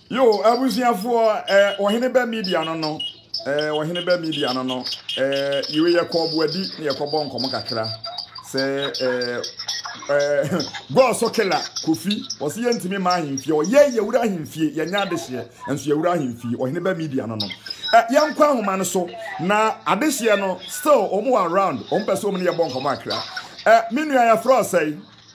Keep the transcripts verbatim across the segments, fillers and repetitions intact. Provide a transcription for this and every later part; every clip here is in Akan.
Yo, abusiafo eh ohene ba media no no. Eh ohene ba media no no. Eh yiwe ye ko boadi na ye ko bo nkomo kakra. Se eh eh go so kela Kofi o se yentimi ma ahemfie o ye ye wura ahemfie ye nya adehye enso ye wura ahemfie ohene ba media no no. Eh yankwa ahoma no so na adehye no still omo around o mpese omo ne ye bo nkomo akra. Eh minua ya fro say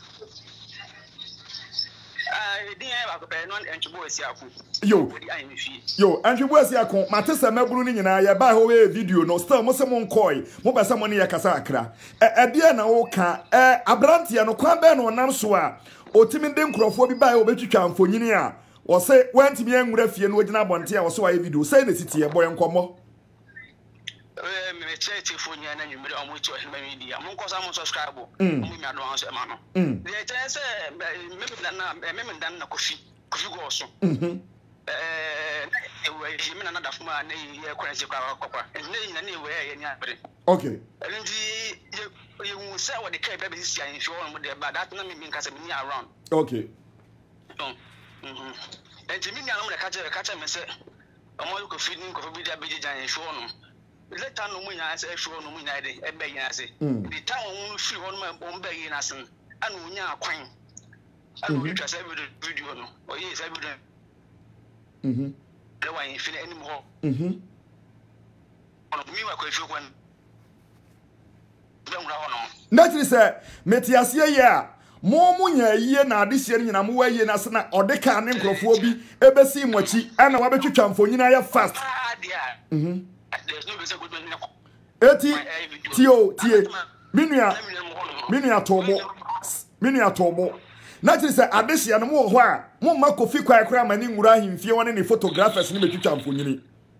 Yo, yo, and you was ya con, Matissa Mabuni and I buy away video, no still Mossamon coy, Mobasa money a casacra. A Diana Oka, a Abrantia, no Quaben or Namsua, or Timindem Crawford by Obetucam for Ninia, or say, went to be young refuge and Wajana Bontia, or so I video, say the city, a boy and como. Mm. Okay. Okay. Let no money as a show no money, a begging as it. The town won't feel on my own begging as an unya queen. I don't trust every video, or yes, every day. Mm-hmm. The way you feel anymore. Mm-hmm. Me, I could feel one. Don't know. Naturally, sir, Metiasia, yeah. More munya ye na this year in a more ye na sana or the can name Crawfordy, ever see mochi, and a wabetu chamfonina fast. Mm-hmm. There's no reason Eti tio tie minua minua tomo minua tomo naturally say adehye no mo ho a mo ma Kofi kwai kra mani ngura ahemfie woni ne photographers ne betwitwa mfonyini.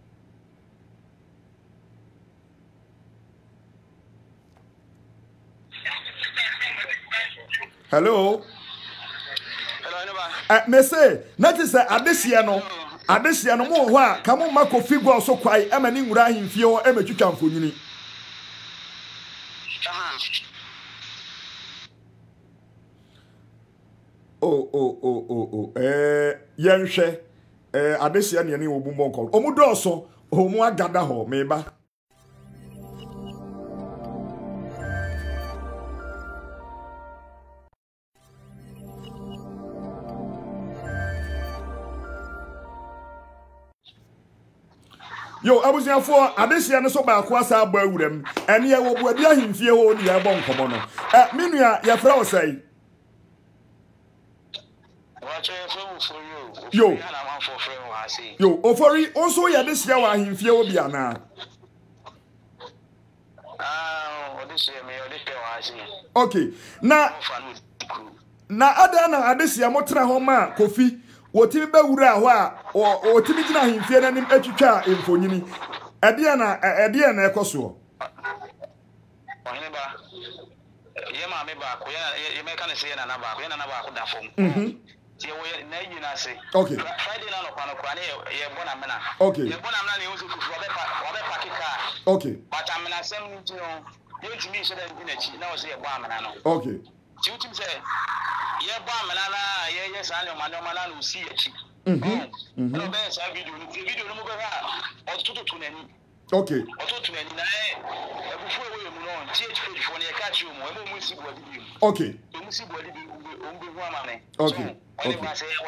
Hello. Hello, eh me say naturally say adehye no adehye no mo ho a ka mo ma Kofi gwa so kwai e mani ngura ahemfie wo e betwitwa mfonyini. Oh oh oh oh oh eh yenhwe eh adehye ne ne obumbo nko omudo so omu agada ho meba Yo abusiafo adehye ne so ba ko asa agba awuram ene ye wo buadi ahemfie ho ni ya bon komo no eh minua ya fra wo sai Yo, yo, ofori also ya this year wa ahemfie obi ana. Ah, this year me this year wa asi. Okay. Na na ada na adehye motra ho ma Kofi, wotimi be wura ho a, wotimi gina ahemfie na nim atwitwa emfonyini. Ede na ede na ekoso. Ohene ba. Ye ma me ba ko ye me kan se na na ba ko ye na na ba ko da fom. Mhm. Okay. Friday na no kwano kwani ye bona mena. Okay. Ye bona mena ne usu fufu obe pa obe pa kika. Okay. But am na sem nti no, ye ntimi so da ntina chi na wo se ye bo amena no. Okay. Chi utim se ye bo amena na ye ye sa le ma no ma na usi ye chi. Mhm. Mhm. No be sa video ni video no mo be ha o tutu tu nani. Okay. O tutu nani na e e bufu e we mu no, G H page fo ne ka chi o mo, e mo mu si bo di. Okay. E mu si bo di o mbe hu amane. Okay. Okay.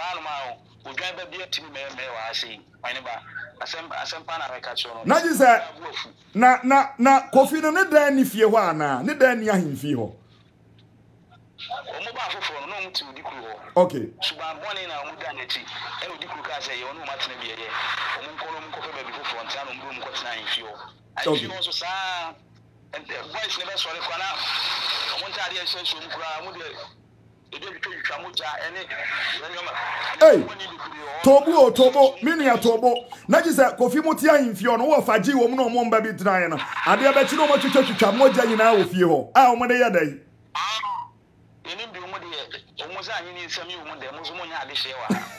Na jisa na na na Kofi no ne dan ni fie ho ana ne dan ni ahemfie ho. Omo ba foforo no nti odi kru ho. Okay. Suba bone na omo dan ati e odi kru ka say ye ono matena bi ye. Omo nkono mo kofe ba bi foforo ntia no mbru mo kotena ahemfie ho. Ahemfie ho so sa and the boys never sorry kwa na omo ntade e so so mo kra mo de Hey, Tobo, Tobo, Minia Tobo. Najisa, Kofi Mutia in Fiona, or Faji, woman, or Momba Bitrana. I dare bet you know what you touch Moja in our Fio. Ah, one day a day. Almost I need some you when the Muslim had this year.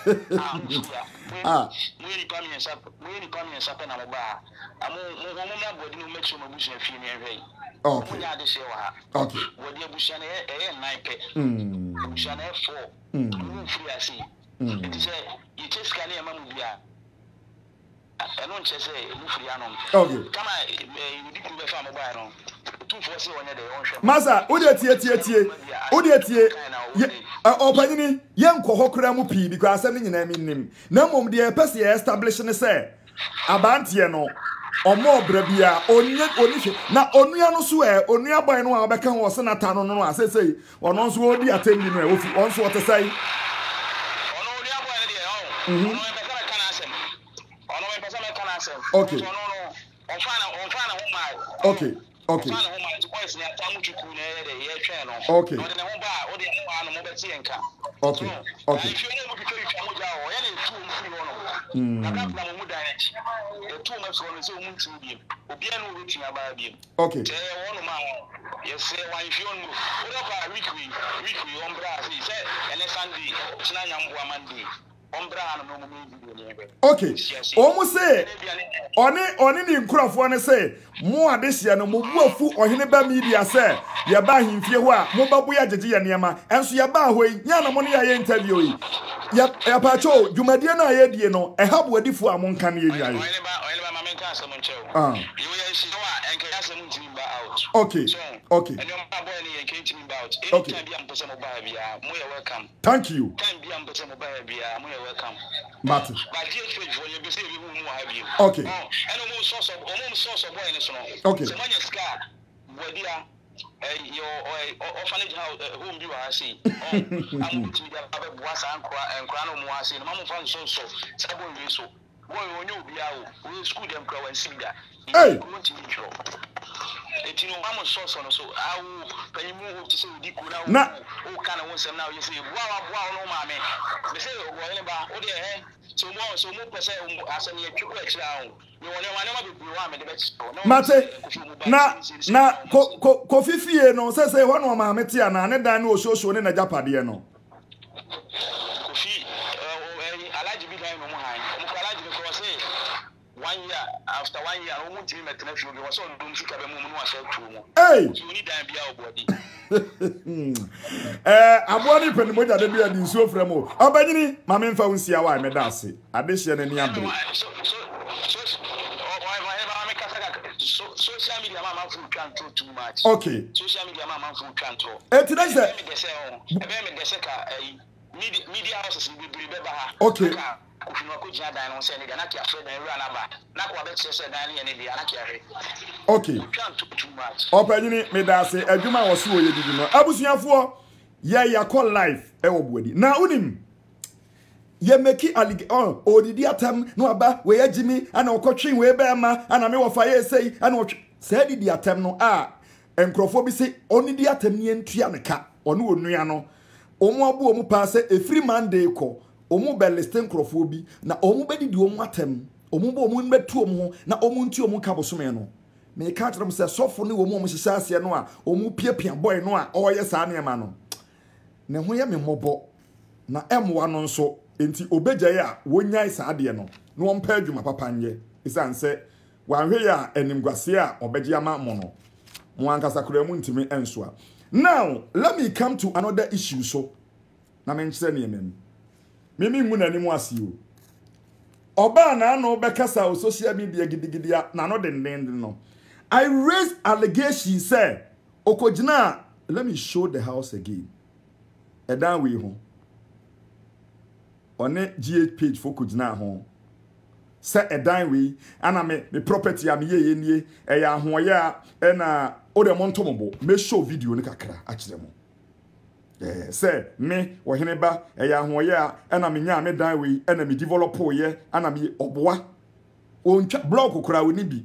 Ah, we come in sap, we come in sap and a bar. I'm more body no make some bush and female. Okay. Okay. What you bush and a nine pay. Hmm. Bush and a four. Hmm. Free I see. It say you take scan e mamu bia. I don't just say move free anom. Okay. Come on, you di ku be fa mobile no. Two for say one day on hwe. Masa, wo de tie tie tie. Wo de tie. Opanyini, ye nkọ hokra mu pii because asem nyina mi nim. Na mom de pese ye establish ne say abantie no omo obra bia onye onihwe na onua no so e onua boy no a obeka ho senata no no asesei ono nso odi atembi no e ofi onso otesai ono onua boy ne de o ono e pesa kana asem ono e pesa me kana asem okay ono no on fa na on fa na ho mai okay okay on fa na ho mai boys ne atamu chuku ne de ye twen no okay no de ne ho ba o de ho ba no mo beti enka okay okay if you know mo bitwa itwa mo ja o ye na tu mo firi ho no mm na ka na mo direct two months ago, so we to be Obian will reach about him. Okay. One man, yes, sir. Why if you know, what about weekly, weekly, umbra, he said, and a Sunday, Chinayam Monday, umbra, no okay. Almost say, on it, on any crop one say, more this year, no more food or Hineba media say, you buy him fear what, Mobabuya Jaji and Yama, and so you buy way, Yana money I interview. Yep, Apacho, you might not hear, you know, a help with the four among can you? Ah. Okay. Okay. Okay. Thank you. Martin. Okay. Okay. Your orphanage home you are see. I'm to the was and crown was in Mamma Fan so so. Sabon so. Boy, when you be out, we school them grow and see that. Hey. It's you know, I'm a source on so I will pay move to say the Kuna. Now, who kind of wants them now? You say, wow, wow, no, mammy. They say, well, about oh, dear, so more, so more percent as a near two extra. You want to be one of the best. Mate, na, na, Kofi Fie no, say, say, one of my Metiana, and then no social in a Japadiano. Kofi, I like to be going on behind. I like to because one year after one year, I won't even make you was on doom to have a moment was true. Hey, you need to be our body. Eh, aboni pen mo jade bia di nsuo fremo. Abanyini, ma me mfa wonsia wa me dase. Adehye na ni abre. So so so social media mama full control too much. Okay. Social media mama full control. Eh, today say me dey say on. E be me dey say ka media media houses be be be ha. Okay. Okay. Opanyini me da se adwuma wo so ye didi no. Abusuafo ye ya call life e wo boadi. Na unim ye meki alig on odidi atam no aba we agimi ana okotwen we be ma ana me wo fa ye sei ana se didi atam no a enkrofo bi se onidi atam ni entua ne ka ono onua no omo abu omo pa se efiri Monday ko omu belisten crofo na omu bedidi omu atem omu bo omu metu omu na omu nti omu kabosome no me ka tram se sofo ne omu omu hihya ase no a omu piapia boy no a oye saa ne ma no ne ho ye me mobo na emwa no nso enti obegyae a wonyai saa de no no ompa adwuma papa nye isan se wanhwe ya animguase a obegye ama mo no mo ankasa kura mu ntimi ensoa. Now let me come to another issue so na me nkyere ne yemem mimi nguna ni mu asiu oba na no bekasa o social media gidigidi na no den den no I raised allegations say okojina. Let me show the house again edan we ho on G H page for kojina ho say edan we ana me me property am ye ye nie e ya ahoye a na o de montomobo me show video ni kakra a kire mo. Eh, say me Oheneba eya ahoye a ana me nya me dan we ana me develop ye ana me oboa ontwa block kura we ni bi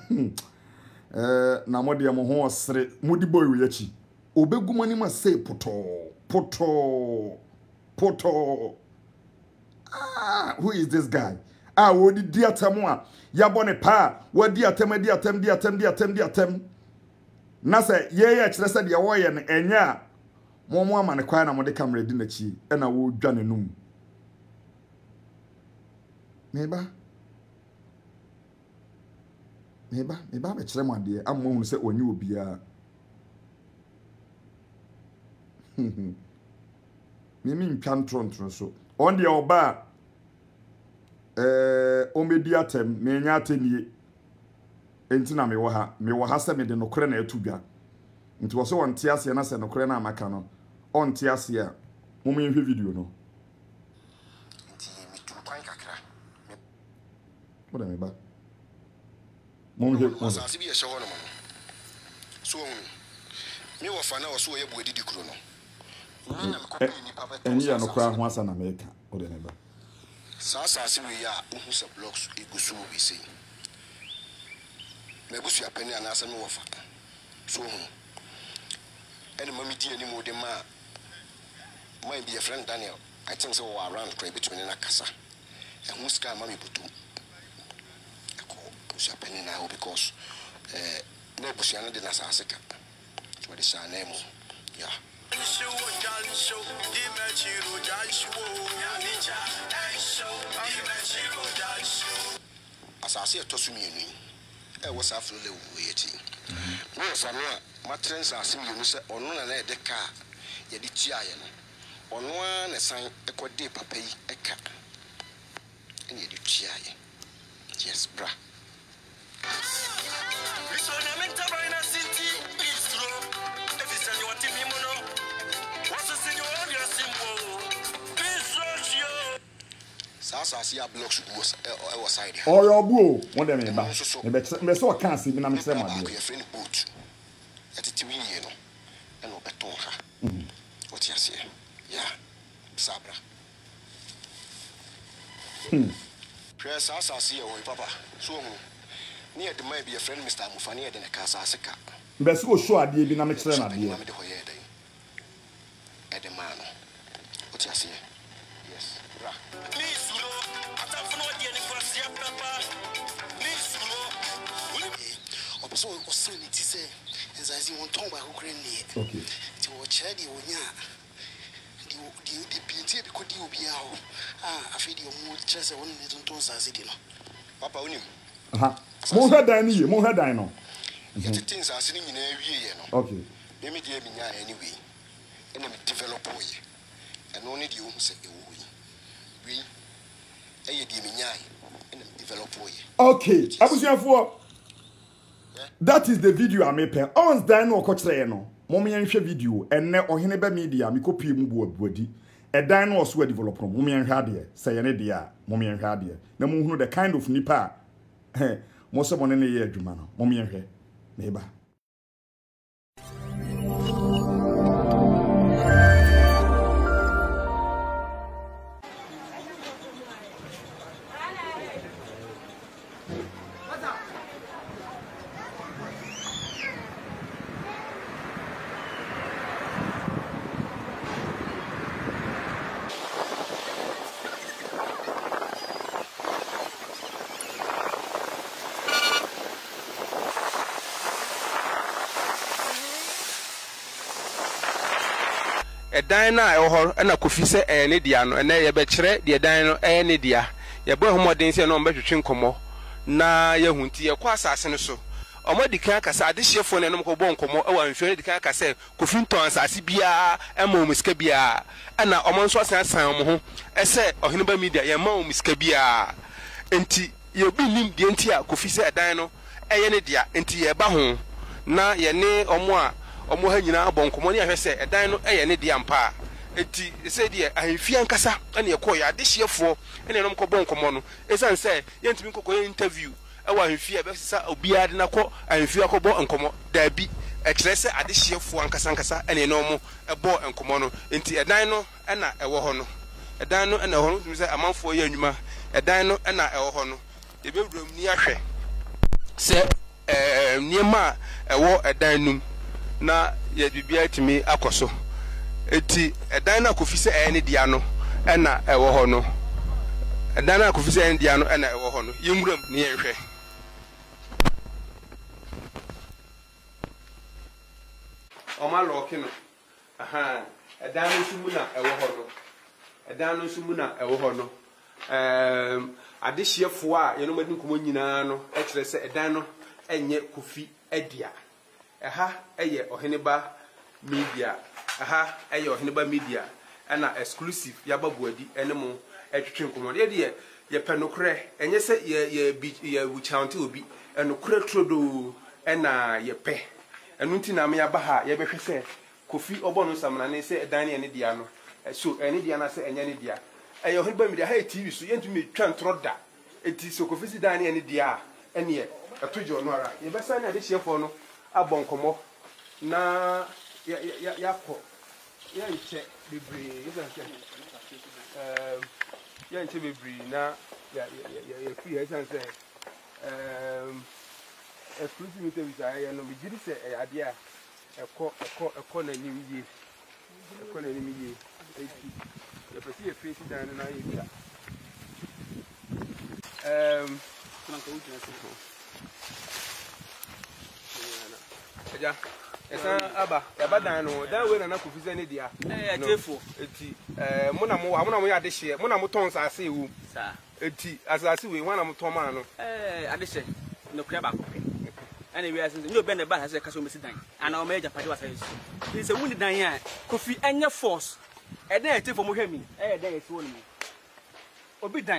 eh na modde mo ho osre mudi boy we yachi obegumani ma say poto poto poto. Ah, who is this guy? Ah, wo di di atem a ya bone pa wo di atem di atem di atem di atem di atem na say ye ye kire say de wo ye no enya Momo amane kwa na mode camera di na chi e na wo dwa nenum meba meba meba be kire mo ade ammo hu se onye obia mimi ntwa ntrontro so on the oba eh omedi atem me nya atenie enti na me wo ha me wo ha se me de nokore na atubia nti wo so won tie ase na se nokore na amaka no on tie ase a mo me hwe video no nti me tu kwan kakra mo da me ba mo me hwe asase bi ye hye ho no mo so me wo fa na wo so wo ye bu edidi kuro no na me kopi ni papa to eni ya nokora ho asa na meka o de me ba sa asase we ya uhu se blocks igusu bi sei me busu ya peni anasa me wo fa so hu eni mami di ani mo de ma my be a friend Daniel I think so around cry between na kasa e hu ska mami butu ko busu ya peni na because eh na busu ya na de na sa aseka so de sa na mu ya asase to so mienu e wo sa afro le wo yeti no fa no a matrens asem yenu se ono na na de ka ye de tia ye no ono a na san e ko de papa yi e ka ene ye de tia ye yes bra asase ya blocks was e was side o yo bu o won dem me ba me be me so kan se bi na me se ma de e friend boat atiti wi ye no e no beton ha o ti ase ya sabra hmm press asase ye o papa so hu ni e de mai be friend Mister Mufani e de na ka asase ka be so o show ade bi na me kire na de e de ho ye den e de ma no o ti ase yes bra so o sanity say as I want to buy who okay to watch the onya the the the plenty be kodi obi a ho ah afedi o mu chese won ne tonton sase di no papa onim aha mo hwe dan ni ye mo hwe dan no ye things sase ni nyina wie ye no okay me me dia mi nya anyway and me develop boy and only the o say e wo yi we e ye dia mi nya and me develop boy okay abusuafo that is the video I made. Ons dan no okokire no. Mom yan hwe video enne ohene ba media me copy mu bu abuadi. E dan no so develop no. Mom yan hwe ade. Say ne de a mom yan hwe ade. Na mo hunu the kind of nipa eh mo so mo ne ye adwuma no. Mom yan hwe. Na eba. a dine or and a coffee say any diano and a betray the dino any dia. Ya boy homodin say no better chinkomo na ya hunti ya kwa asase so. Omo di kan kasa ade hyefo ne no ko bon komo e wa nhwe di kan kasa kofi ton asase bia e ma omiska bia ana omo nso asan san omo ho e se ohene ba media ya ma omiska bia enti ye bi nim die enti a kofi se dan no e ye ne dia enti ye ba ho na ye ne omo a omo ha nyina bon komo ne ahwe se e dan no e ye ne dia mpa enti se die ahemfia nkasa ene ye ko ya ade hyefo ene no ko bon komo no esan se ye ntimi kokko interview ewa ahemfia be sisa obia de nako ahemfia ko bo nkomo da bi e kire se ade hyefo ankasa ankasa ene no mo e bo nkomo no enti edan no ena ewo ho no edan no ena ho no tumi se amanfo ye anwuma edan no ena ewo ho no e be wuram ni ahwe se eh niema ewo edan num na ye bibia timi akoso eti edan na kofi se ene dia no ena ewo ho no edan na kofi se ene dia no ena ewo ho no yewuram ni ye hwe Oma loki no aha edan no sumu na ewo ho no edan no sumu na ewo ho no em adehyiefo a ye no madi nkomo nyina no e kire se edan no enye kofi edia eha eye oheneba media aha eye oheneba media ɛna exclusive yaba buadi ɛne mo ɛtwetwe nkɔmɔ de de ye penokre enye se ye ye bi ye wuchante obi enokre trodo ɛna ye pe enu nti na me aba ha ye behwe se Kofi obo no samna ne se edan ne dia no so ene dia na se enye ne dia ɛyɛ ho ba mi dia ha T V so ye ntumi twa ntroda enti so Kofi si dan ne dia ene ye ɛtojo no ara ye besa na de hyefo no abɔ nkɔmɔ na ya ya ya kɔ ya nche bebre ye nche eh ya nche bebre na ya ya ya free ya san say um exclusive with ya no bi gidi say ya ade a ekọ ekọ ekọ na ni wiye ekọ na ni wiye eti ya pesi e face dan na ya bia um na ko uti na so ja esa aba ya badan no dan we na na Kofi se ne dia eh atefo eti eh mo na mo wa mo na mo ya de hye mo na mo ton sa ase ewu sa eti asase we wana mo ton ma no eh ade hye no kra ba ko ana we asen ni obe na ba se ka so mesi dan ana o ma eja pade wa sa yesu ni se wuni dan ya Kofi enye force e dan atefo mo hwa mi eh dan esi wonu obi dan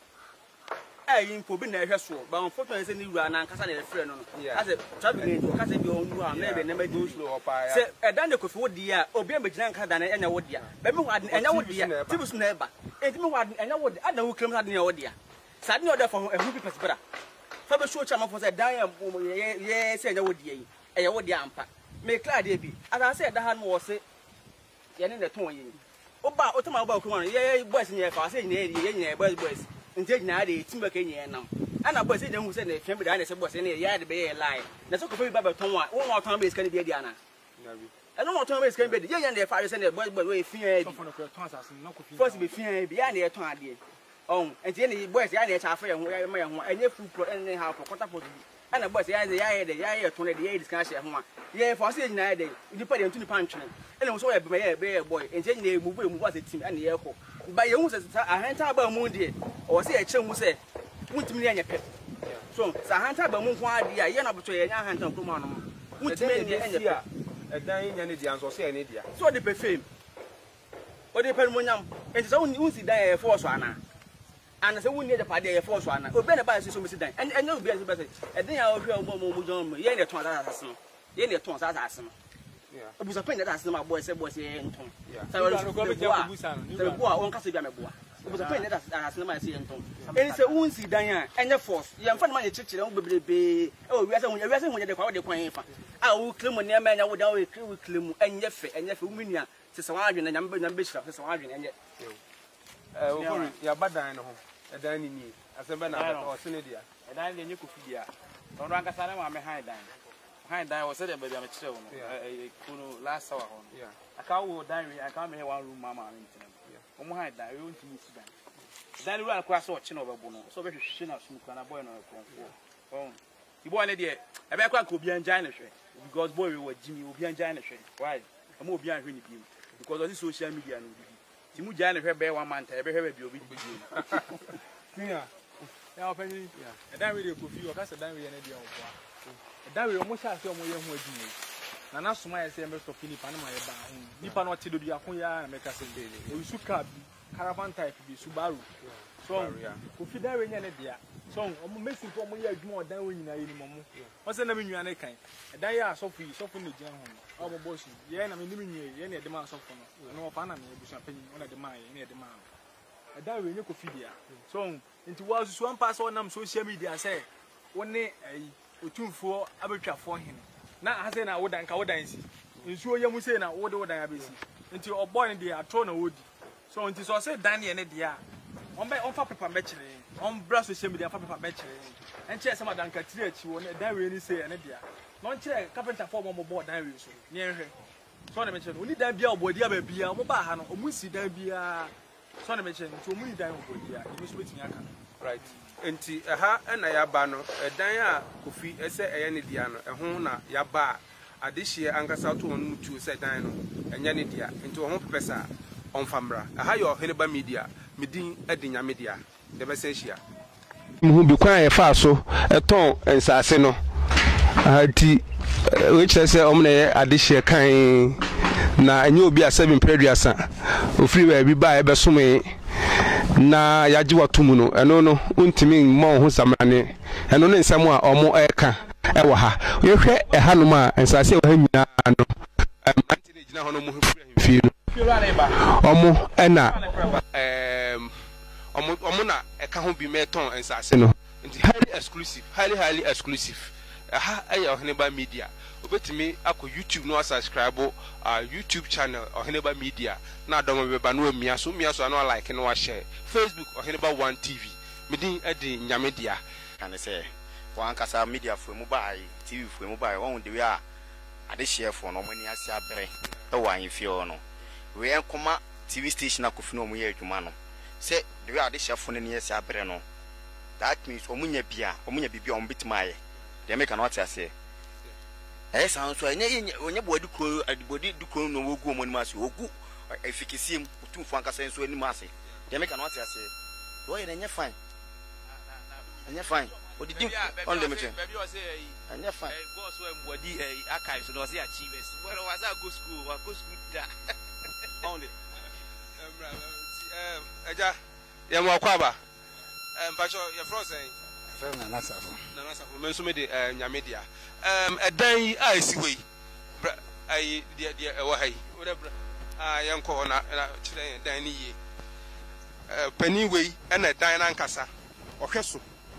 eh impo bi na ehwe so ba on photo se ni wura na nkasa na refre no no ase traffic ni kasa bi on wura na be na ma go slow opa ya se e dan de Kofi wodi a obi am begina nkasa dan enya wodi a ba mi wadi enya wodi a tibus na eba e mi wadi enya wodi adan wo krem sa dan wodi a sa dan oda for ehu bi pesbra fa be show chama for se dan ye ye se enya wodi yi e ye wodi ampa me clear de bi asa se da ha no wo se ye ne ne ton yi oba otama oba ko ye boys ni e fa se ni ye ye ni boys boys nje nyina de timba ke nyɛ nam ana boy se de hu se ne hwɛ bi da ne se boy se ne ya de be ye lie na so Kofi ba ba ton wa wo wa ton be sika ne bi dia na nabi ɛno mo ton be sika ne bi ye ye ne fa se ne boy boy we fia bi so no ko ton asase na Kofi force be fia bi ya ne ton ade on nje ne boy se ya ne cha fa ye ho ya ma ye ho enye full pro ne ha for quarter pot bi ana boy se ya ya ye de ya ye ton de ye diskan hye ho a ye for se nyina de ni pa de ntuni pa ntwene ene so ye be ye be ye boy nje ne mu bu mu bu ase tim ana ye ko ba ye hu se ahenta ba mu de o se ye kye hu se wuntimi ne anya pep so sa ahenta ba mu nko ade a ye na boto ye nya ahenta nko mu anom wuntimi ne anya pep edan nya ne dia nso se ne dia so de pe fame o de pe mu nyam enti so wunsi dan ye force ana ana se wunni de pade ye force ana obi na ba se so mesi dan enya obi se ba se edan ya o hwe o mo mu jon mo ye ne ton asase no ye ne ton asase no yeah obusa pen that asase ma boy se boy se nton sa we go be jam obusa no se bo a won ka se bia me boa obusa pen that asase ma se nton eni se wunsi dan a enya force ye mfa na ma ye chichire wo bebrebe e o wiase hu wiase hu ye de kwa wo de kwan fa a wo klem ne ma enya wo dan wo klem enya fe enya fe wo minua se se wa adwene nyam nyam be hira se se wa adwene enye eh wo ko ya badan no ho edan ni ni asembe na ba o sene dia edan de nye Kofi dia ono anka sare ma me han dan han dan wo se de ba bia me kire wo no eh kuno last hour ho yeah aka wo dan wi aka me one room mama me ntina o mo han dan we won timi si dan dan ru akwa so chi no ba bu no so be hwehwe na sum kana boy no konfo on ti boy ne de e be kwa ka obi anjan ne hwe because boy we wa jimi obi anjan ne hwe why am obi an hwe ni bi because on social media no bi ti mu jan ne hwe be one month e be hwe bi obi bi yeah ya opani yeah e dan we de Kofi o ka se dan we ne de o boa e dan we o mo sha se o mo ye ho adwuma na na soma ye se me so Philip na ma ye ba ho nipa no te do dia ko ya na me ka se de o su ka bi caravan type bi Subaru so Kofi dan we nya ne dia so o mo mesi fo mo ye adwuma o dan we nyina ye ni mo mo o se na me nwua ne kan e dan ya sofu yi sofu ne gyan ho o mo boss ye na me ni me nwua ye na de ma sofu no na o fa na me busu apanyi o na de ma ye na de ma e dan we nye Kofi dia so nti wa susu an pass on nam social media say woni ai otumfo abetwafo hene na ase na wodan ka wodan si nsuo ye mu sei na wode wodan abesi nti oboy ne dia atro na wodi so nti so say dan ye ne dia on be on fa pepa be kire on bra social media fa pepa be kire en che se madan ka tire achi woni dan we ni sei ne dia no kire carpenter for mo bo dan we so ne ehwe so na me kire oni dan bia obodi aba bia mo ba ha no omusi dan bia so na me kire nti omuni dan obodi a emi so betimi aka right enti aha na ya ba no edan a Kofi ese eye ne dia no eho na ya ba adehie ankasa to won mutu se dan no enye ne dia enti wo ho pepesa on famra aha yo Heneba Media medin edinya media de be se hia mu bi kwan e fa so eton ensase no ati we kire se om na ye adehie kan na enye obi a seven preduasa ofiri we bi ba e be some na yaji watumu no eno no untimi mo ho samane eno ne nsam a omo eka e wo ha yehwe e hanom a ensase wo ha nyina no antine gina ho no mo fi no omo ena em omo omo na eka ho bi meton ensase no highly exclusive highly highly exclusive aha aye Oheneba Media obetimi akọ YouTube no subscribe uh, YouTube channel Oheneba Media na domo beba no amia so mia so no like no share Facebook Oheneba one T V medin edi nyamedia kan say wan kasa media for mu bai T V for mu bai won de we a ade share for no mani ase abere e wan fie no we enkoma T V station akofi no mu ye adwuma no say de we ade share for no ne ase abere no that means omunya bia omunya bibia ombitimaye they make an answer say eh sound so enye onye bodi ko adibodi duko no wogu mo ni mase ogu efikisiem otumfo ankasa enso ani mase they make an answer say do you enye fine enye fine odi dim on the meeting baby o say enye fine go so embodi archives no say achievers where was I go school or go school da only um eja ya mo kwaba um pacho your friend say na nasafo na nasafo menso me de nyamedia um edan a esiwe ai dia dia e wa hai oda bra ah yanko na kire dan ni ye eh pani wei e na dan na nkasa ohweso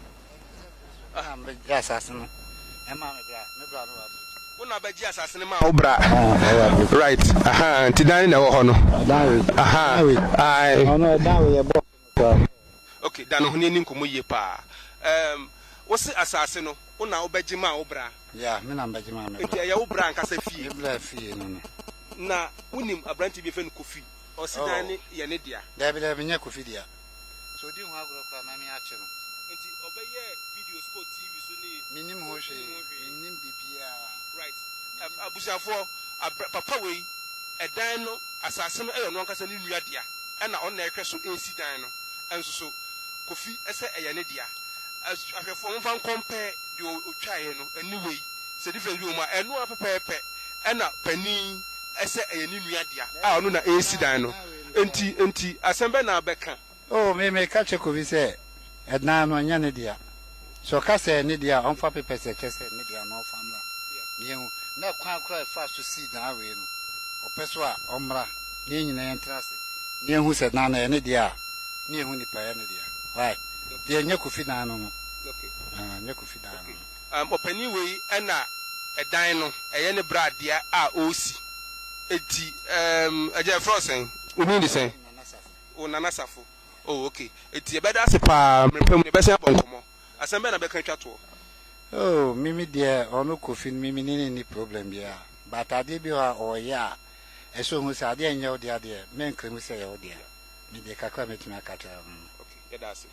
ah me ja asase no e ma me bra me bra no wa una ba ji asase ne ma wo bra right aha ti dan na wo ho no aha ai ono dan we ye bo okay dan ho ne ni nkomo ye pa um wose asase no una obeji ma obra ya me na mbeji ma me nti ya obra nkasa fie bra fie no na unim abranti bi fe no kofi osidan ne ye ne dia da bi da bi nya kofi dia so di ho agro kwa ma me a che no nti obeye videos ko T V so ni minim ho hwe minim bibia right abusafo papa wei edan no asase no e no nkasa ne nua dia e na on na ehwe so esi dan no enso so kofi ese eye ne dia ahwefo mfa compare the otwae no anyway se different bi o ma eno apepepe e na pani ese eye ne nua dia a ono na esi dan no enti enti asembe na abeka oh me me ka che kofi se edna no anya ne dia so ka se ne dia on fa pepe se che se ne dia no famla yehu na kwa kwa fa so si na awe no opeso a omra ne nyina yentrase yehu se na na ne dia ne yehu ni pa ya ne dia why de nya kofi na no okay ah nya kofi na no um opani wei na edan no eye ne bradia a osi eti um aje frozen unu ni sen o nana safo oh okay eti e beda se pa mrepam ne besa bonkomo asembe na beka twato oh mimi de ono kofi mimi ni ni problem bia but ade bi wa oya eso hu sa ade nya odi ade men kremu se ya odi mi de kakwa metuna kata okay yedase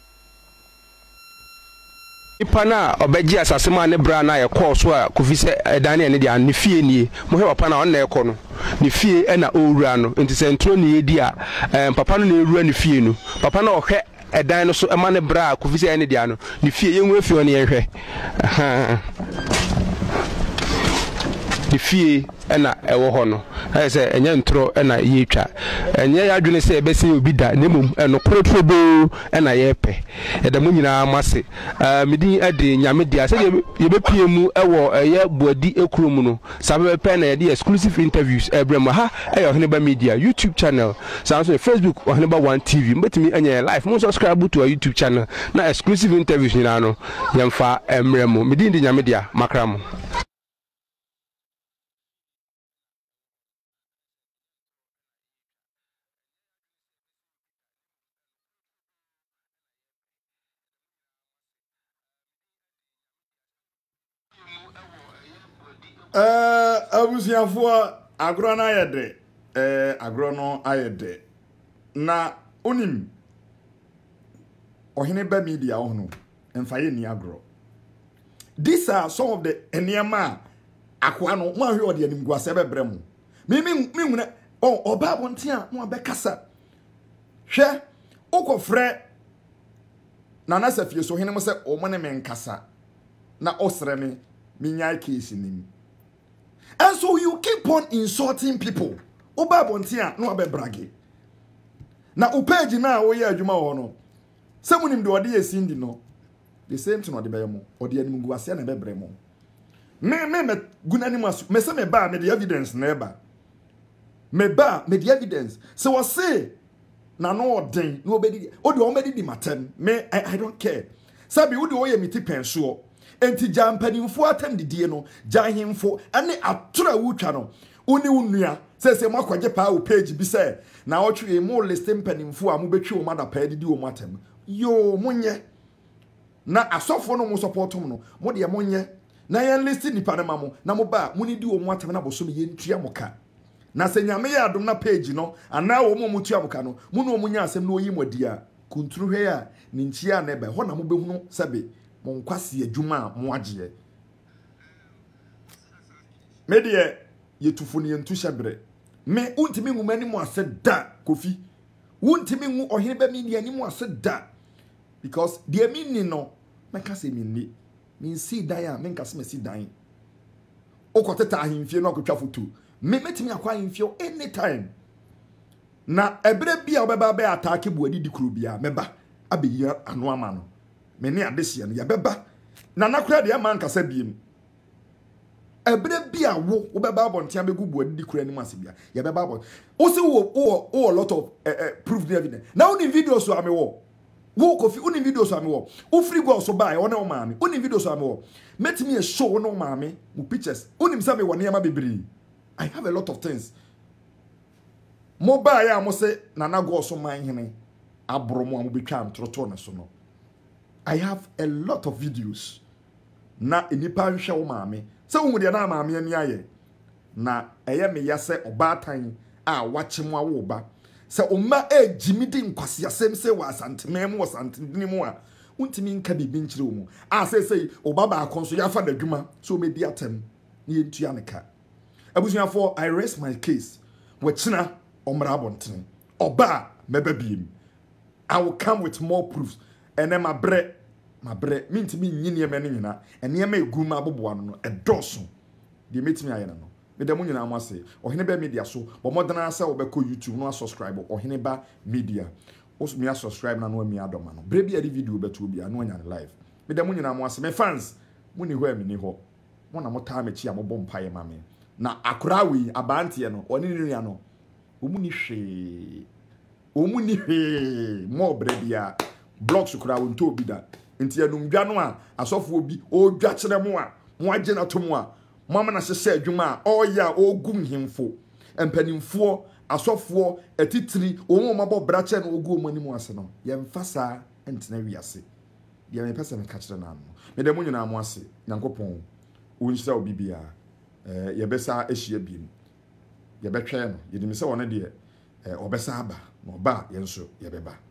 ipana obeji asase ma ne bra na ye call so a kofi se edan ne de an fie nie mo he papa na on na ekọ no ne fie e na owura no enti se ntro ne yedi a papa no na ewura ne fie no papa na ohwe edan no so e ma ne bra kofi se ne de an no ne fie ye nwe fie on ye hwe aha ne fie e na ewo ho no e se enye ntro e na ye twa enye ya adwene se ebese obi da nemum eno protrobo e na ye pe e da mu nyina amase medin ade nyamedia se ye be pie mu ewo eye boadi ekrum no sabe pe na ye de exclusive interviews ebrem ha e Oheneba Media YouTube channel so Facebook Oheneba one T V mbetimi anya live mo subscribe to our YouTube channel na exclusive interviews nyina no yemfa emrem medin de nyamedia makramo eh abusiafo agro na ayede eh agro no ayede na onim Oheneba Media hono emfaye ni agro. These are some of the eniema akwa no mo ahwe ode anim guase bebre mu mi mi mi huna o oba bontia mo abekasa hwe ukofre na na safie so hene mo se o mo ne menkasa na osre me minyai case nim And so you keep on insulting people. Oba bontia no abe brage. Na upeji na wo ye adwuma wo no. Se munim de ode yesindi no. The same thing ode beyemo. Ode anim gu ase na be bremo. Me me me gunani masu. Me se me ba me the evidence na eba. Me ba me the evidence. So what say na no odin no obedi. Ode o medi di matem. Me I, I don't care. Sabi wo de wo ye meti pensuo. Enti jampanimfo atam didie no jahemfo ane atora wutwa no uni unua se se makwaje pa wo page bi se na otwe mo list mpanimfo a mo betwe wo mada pa didi wo matam yo munye na asofo no mo support mo no mo de monye na yan list nipa na mamo na mo ba mo ni di wo matam na boso me yentua mo ka na se nyame ya adom na page no ana wo mo mutua mo ka no mo no mo nya asem no yi modi a kunturu he a ni nchia na ebe ho na mo behunu sebe mon kwasi adwuma mo agye me de yetufu ne yentu hyebre me untimi nguma ni mo ase da kofi untimi ngu ohene ba mi ni mo ase da because de mi ni no me ka se mi ni mi si dan ya me nka se me si dan okoteta ahemfie no akotwa foto me metimi akwa ahemfie anytime na ebre bia obeba ba attack buadi di kuro bia meba abeyi anu ama no me ne adesia no ya beba na nakura de ama nkasa biem ebre bia wo wo beba abontia begu buadi di kuro anim asebia ya beba abon o se wo wo wo a lot of uh, uh, proof evidence na oni video so ame wo wo kofi oni video so ame wo o free go so buy one o maame oni video so ame wo metimi e show no maame mu pictures oni msa me wone ama bebiri I have a lot of things mobile ya mo se na na go so man hene abromo am betwa am troto na so no I have a lot of videos na enipa nhwe wo maame se wo de na maame ani aye na eye me yase obatan a wache mo awo ba se umma e jimidi nkwase asem se wa asanteme mo asantene mo a untimi nka bibi nkyire wo mu a se se obaba akonso yafa da dwuma so me di atem ne yentua ne ka abusuafo I rest my case wachina omra abonten oba mebabiem I will come with more proofs and then my bre my bre mintimi nyine me ne nyina ene ma egu ma aboboa no edoso de metimi aye no me dem nyina amase ohene ba media so bo modana asa obeko YouTube no subscribe ohene ba media osu me subscribe na no mi adoma no bre bia di video beto bia no nya live me dem nyina amase me fans muni ho amini ho mo na mo ta me chi amobom paye ma me na akorawi abantie no oni nua no omuni hwe omuni hwe mo bre bia blocks kura wonto obi da nti anumdwa no a asofo obi o dwa kire mo a mo agye na to mo a mo ama na hye adwuma a oya ogum himfo empanimfo asofo etitiri omo mabo brache na ogu omani mu ase no ye mfasa entena wiase ye me pese me ka kire na no me de mo nyina mo ase nyankopon wonhyira obi bia eh ye besa ehia biem ye betwe no ye dimse wona de eh obesa aba no ba ye nso ye beba